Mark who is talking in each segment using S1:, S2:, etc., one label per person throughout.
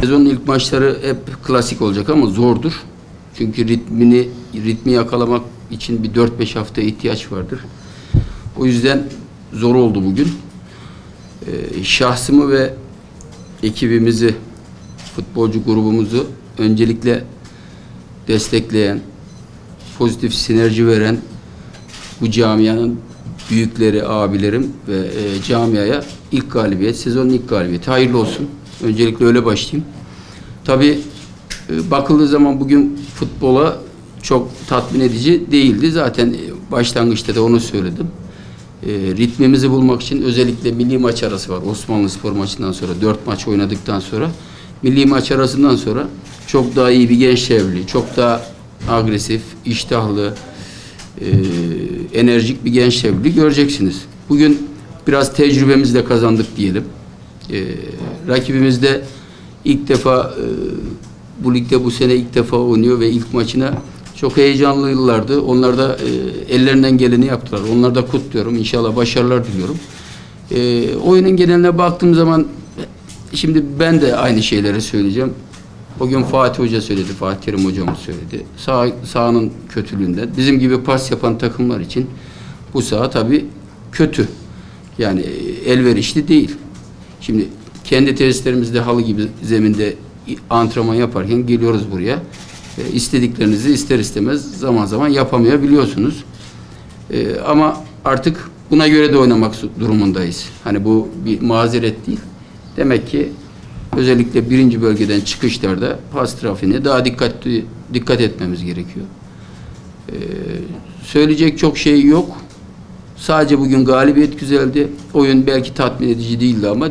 S1: Sezonun ilk maçları hep klasik olacak ama zordur. Çünkü ritmi yakalamak için bir 4-5 hafta ihtiyaç vardır. O yüzden zor oldu bugün. Şahsımı ve ekibimizi, futbolcu grubumuzu öncelikle destekleyen, pozitif sinerji veren bu camianın büyükleri, abilerim ve camiaya ilk galibiyet, sezonun ilk galibiyeti. Hayırlı olsun. Öncelikle öyle başlayayım. Tabii bakıldığı zaman bugün futbola çok tatmin edici değildi. Zaten başlangıçta da onu söyledim. Ritmimizi bulmak için özellikle milli maç arası var. Osmanlıspor maçından sonra 4 maç oynadıktan sonra milli maç arasından sonra çok daha iyi bir genç çevrili, çok daha agresif, iştahlı, enerjik bir genç çevrili göreceksiniz. Bugün biraz tecrübemizle kazandık diyelim. Rakibimiz de ilk defa bu ligde bu sene ilk defa oynuyor ve ilk maçına çok heyecanlılardı. Onlar da ellerinden geleni yaptılar. Onları da kutluyorum. İnşallah başarılar diliyorum. Oyunun geneline baktığım zaman şimdi ben de aynı şeyleri söyleyeceğim. O gün Fatih Hoca söyledi, Fatih Terim hocamız söyledi. Sahanın kötülüğünden. Bizim gibi pas yapan takımlar için bu saha tabii kötü. Yani elverişli değil. Şimdi kendi tesislerimizde halı gibi zeminde antrenman yaparken geliyoruz buraya. İstediklerinizi ister istemez zaman zaman yapamayabiliyorsunuz. Ama artık buna göre de oynamak durumundayız. Hani bu bir mazeret değil. Demek ki özellikle birinci bölgeden çıkışlarda pas trafiğine daha dikkat etmemiz gerekiyor. Söyleyecek çok şey yok. Sadece bugün galibiyet güzeldi. Oyun belki tatmin edici değildi ama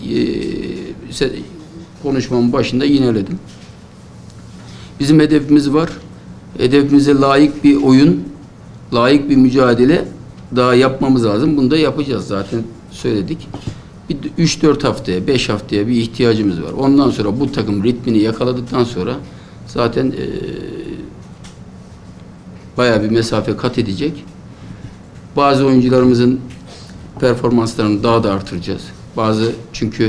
S1: konuşmamın başında yineledim. Bizim hedefimiz var. Hedefimize layık bir oyun, layık bir mücadele daha yapmamız lazım. Bunu da yapacağız zaten söyledik. Bir 3-4 haftaya, 5 haftaya bir ihtiyacımız var. Ondan sonra bu takım ritmini yakaladıktan sonra zaten bayağı bir mesafe kat edecek. Bazı oyuncularımızın performanslarını daha da artıracağız. Çünkü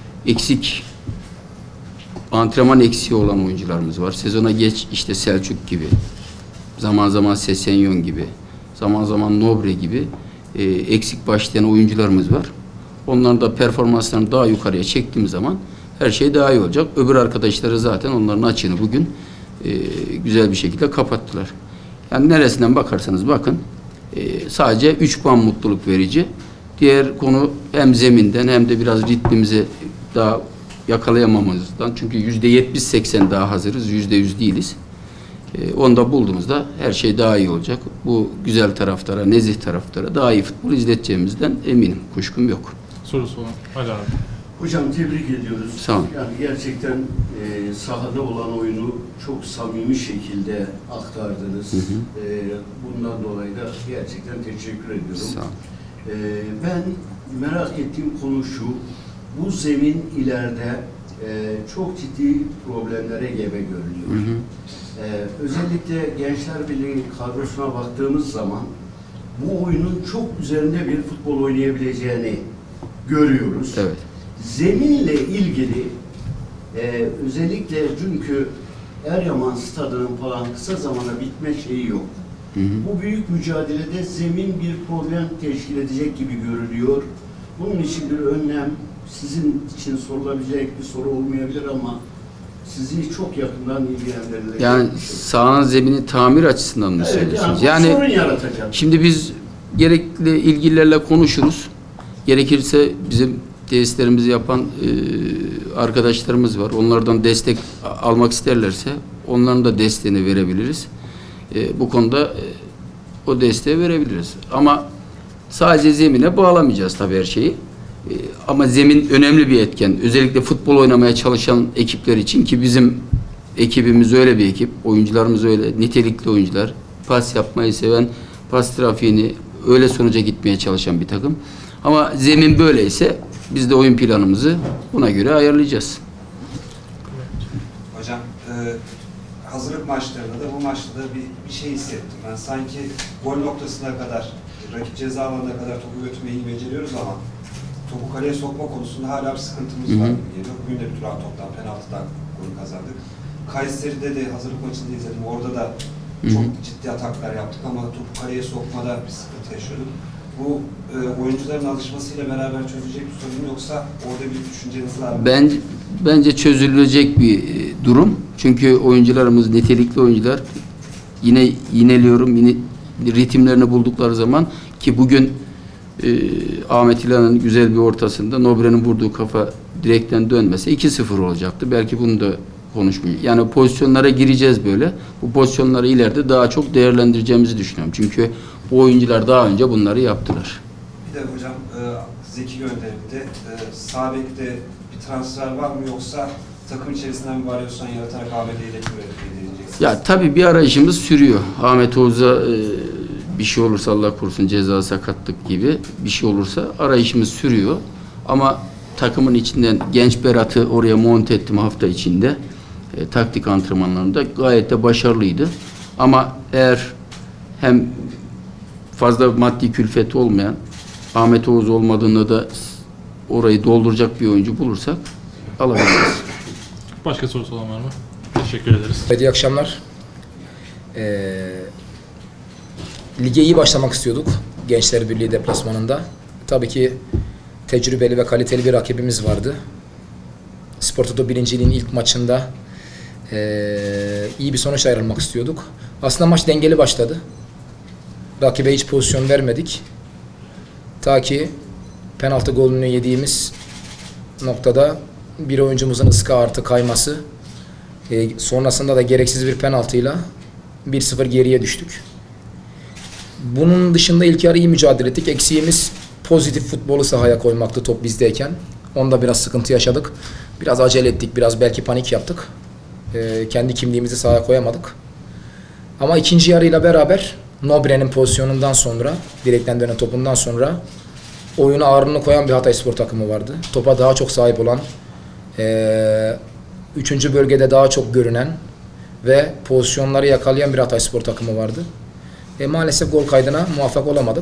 S1: antrenman eksiği olan oyuncularımız var. Sezona geç işte Selçuk gibi, zaman zaman Sesenyon gibi, zaman zaman Nobre gibi eksik başlayan oyuncularımız var. Onların da performanslarını daha yukarıya çektiğim zaman her şey daha iyi olacak. Öbür arkadaşları zaten onların açığını bugün güzel bir şekilde kapattılar. Yani neresinden bakarsanız bakın sadece 3 puan mutluluk verici. Diğer konu hem zeminden hem de biraz ritmimizi daha yakalayamamızdan. Çünkü %70-80 daha hazırız, %100 değiliz. Onu da bulduğumuzda her şey daha iyi olacak. Bu güzel taraftara, nezih taraftara daha iyi futbol izleteceğimizden eminim. Kuşkum yok.
S2: Sorusu olan Ali abi.
S3: Hocam tebrik ediyoruz.
S1: Sağ olun.
S3: Yani gerçekten sahada olan oyunu çok samimi şekilde aktardınız. Bundan dolayı da gerçekten teşekkür ediyorum.
S1: Sağ olun.
S3: Ben merak ettiğim konu şu. Bu zemin ileride çok ciddi problemlere gebe görünüyor. Özellikle Gençler Birliği kadrosuna baktığımız zaman bu oyunun çok üzerinde bir futbol oynayabileceğini görüyoruz.
S1: Evet.
S3: Zeminle ilgili özellikle çünkü Eryaman Stadı'nın falan kısa zamanda bitme şeyi yok. Bu büyük mücadelede zemin bir problem teşkil edecek gibi görülüyor. Bunun için bir önlem sizin için sorulabilecek bir soru olmayabilir ama sizi çok yakından ilgilendirecek.
S1: Yani sahanın zemini tamir açısından mı söylüyorsunuz?
S3: Yani sorun yaratacak.
S1: Şimdi biz gerekli ilgililerle konuşuruz. Gerekirse bizim tesislerimizi yapan arkadaşlarımız var. Onlardan destek almak isterlerse onların da desteğini verebiliriz. Bu konuda o desteği verebiliriz. Ama sadece zemine bağlamayacağız tabii her şeyi. Ama zemin önemli bir etken. Özellikle futbol oynamaya çalışan ekipler için ki bizim ekibimiz öyle bir ekip. Oyuncularımız öyle. Nitelikli oyuncular. Pas yapmayı seven, pas trafiğini öyle sonuca gitmeye çalışan bir takım. Ama zemin böyleyse biz de oyun planımızı buna göre ayarlayacağız.
S4: Hocam hazırlık maçlarında da bu maçta da bir şey hissettim. Ben sanki gol noktasına kadar, rakip ceza alanına kadar topu götürmeyi beceriyoruz ama topu kaleye sokma konusunda hala bir sıkıntımız var gibi geliyor. Bugün de bir duran toptan penaltıdan golü kazandık. Kayseri'de de hazırlık maçında izledim. Orada da çok ciddi ataklar yaptık ama topu kaleye sokmada bir sıkıntı yaşıyorduk. Bu oyuncuların alışmasıyla beraber çözülecek bir sorun yoksa orada bir düşünceniz var mı?
S1: Bence çözülecek bir durum. Çünkü oyuncularımız nitelikli oyuncular. Yine ritimlerini buldukları zaman ki bugün Ahmet İlhan'ın güzel bir ortasında Nobre'nin vurduğu kafa direkten dönmese 2-0 olacaktı. Belki bunu da konuşmayacağız. Yani pozisyonlara gireceğiz böyle. Bu pozisyonları ileride daha çok değerlendireceğimizi düşünüyorum. Çünkü o oyuncular daha önce bunları yaptılar.
S4: Bir de hocam Zeki Gönder'de sağ bekte bir transfer var mı yoksa takım içerisinden bir varyasyon yaratarak Ahmet'e ile deneyeceksiniz?
S1: Ya tabii bir arayışımız sürüyor. Ahmet Oğuz'a bir şey olursa Allah korusun ceza, sakatlık gibi bir şey olursa arayışımız sürüyor. Ama takımın içinden genç Berat'ı oraya monte ettim hafta içinde. Taktik antrenmanlarında gayet de başarılıydı. Ama eğer hem fazla maddi külfeti olmayan Ahmet Oğuz olmadığında da orayı dolduracak bir oyuncu bulursak alabiliriz.
S2: Başka sorusu olan var mı? Teşekkür ederiz.
S5: İyi akşamlar. Lige iyi başlamak istiyorduk Gençler Birliği deplasmanında. Tabii ki tecrübeli ve kaliteli bir rakibimiz vardı. Spor Toto birinciliğin ilk maçında iyi bir sonuç ayrılmak istiyorduk. Aslında maç dengeli başladı. Rakibe hiç pozisyon vermedik. Ta ki penaltı golünü yediğimiz noktada bir oyuncumuzun ıska artı kayması, sonrasında da gereksiz bir penaltıyla 1-0 geriye düştük. Bunun dışında ilk yarı iyi mücadele ettik. Eksiğimiz pozitif futbolu sahaya koymaktı top bizdeyken. Onda biraz sıkıntı yaşadık. Biraz acele ettik, biraz belki panik yaptık. Kendi kimliğimizi sahaya koyamadık. Ama ikinci yarıyla beraber Nobre'nin pozisyonundan sonra, direkten dönen topundan sonra oyuna ağırlığını koyan bir Hatayspor takımı vardı. Topa daha çok sahip olan, 3. bölgede daha çok görünen ve pozisyonları yakalayan bir Hatayspor takımı vardı. Maalesef gol kaydına muvaffak olamadık.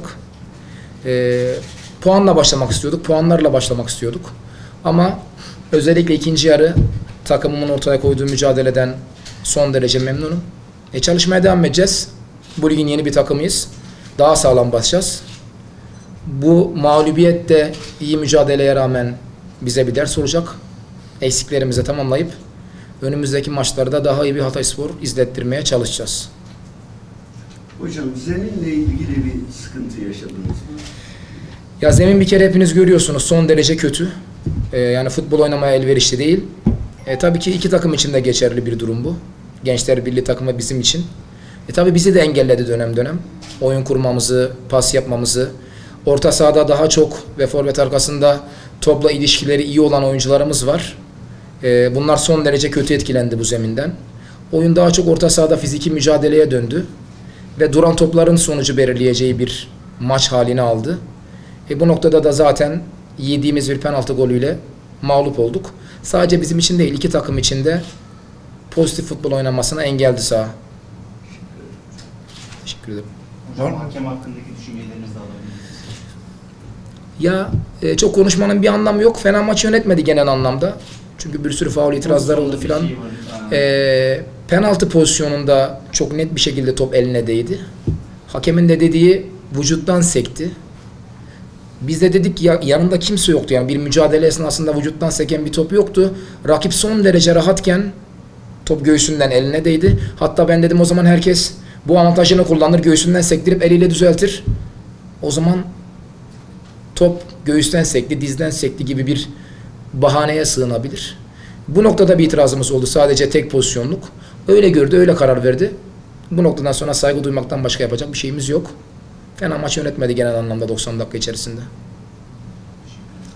S5: Puanla başlamak istiyorduk, puanlarla başlamak istiyorduk. Ama özellikle ikinci yarı takımımın ortaya koyduğu mücadeleden son derece memnunum. Çalışmaya devam edeceğiz. Bu ligin yeni bir takımıyız. Daha sağlam basacağız. Bu mağlubiyet de iyi mücadeleye rağmen bize bir ders olacak. Eksiklerimizi tamamlayıp önümüzdeki maçlarda daha iyi bir Hatayspor izlettirmeye çalışacağız.
S3: Hocam zeminle ilgili bir sıkıntı yaşadınız mı?
S5: Ya zemin bir kere hepiniz görüyorsunuz son derece kötü. Yani futbol oynamaya elverişli değil. Tabii ki iki takım için de geçerli bir durum bu. Gençler Birliği takımı bizim için. Tabii bizi de engelledi dönem dönem. Oyun kurmamızı, pas yapmamızı, orta sahada daha çok ve forvet arkasında topla ilişkileri iyi olan oyuncularımız var. Bunlar son derece kötü etkilendi bu zeminden. Oyun daha çok orta sahada fiziki mücadeleye döndü. Ve duran topların sonucu belirleyeceği bir maç halini aldı. Bu noktada da zaten yediğimiz bir penaltı golüyle mağlup olduk. Sadece bizim için değil, iki takım için de pozitif futbol oynamasına engeldi saha. Teşekkür ederim.
S6: Hocam hakem hakkındaki düşüncelerinizi de alabiliriz.
S5: Ya çok konuşmanın bir anlamı yok. Fena maç yönetmedi genel anlamda. Çünkü bir sürü faul itirazlar oldu filan. Penaltı pozisyonunda çok net bir şekilde top eline değdi. Hakemin de dediği vücuttan sekti. Biz de dedik ya, yanında kimse yoktu. Yani bir mücadele esnasında vücuttan seken bir top yoktu. Rakip son derece rahatken top göğsünden eline değdi. Hatta ben dedim o zaman herkes bu avantajını kullanır, göğsünden sektirip eliyle düzeltir. O zaman top göğüsten sekti, dizden sekti gibi bir bahaneye sığınabilir. Bu noktada bir itirazımız oldu. Sadece tek pozisyonluk. Öyle gördü, öyle karar verdi. Bu noktadan sonra saygı duymaktan başka yapacak bir şeyimiz yok. Fena maç yönetmedi genel anlamda 90 dakika içerisinde.